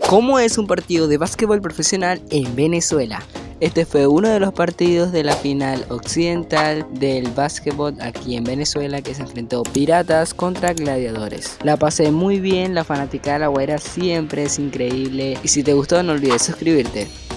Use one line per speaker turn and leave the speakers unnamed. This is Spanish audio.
¿Cómo es un partido de básquetbol profesional en Venezuela? Este fue uno de los partidos de la final occidental del básquetbol aquí en Venezuela, que se enfrentó Piratas contra Gladiadores. La pasé muy bien, la fanática de La Guaira siempre es increíble y si te gustó no olvides suscribirte.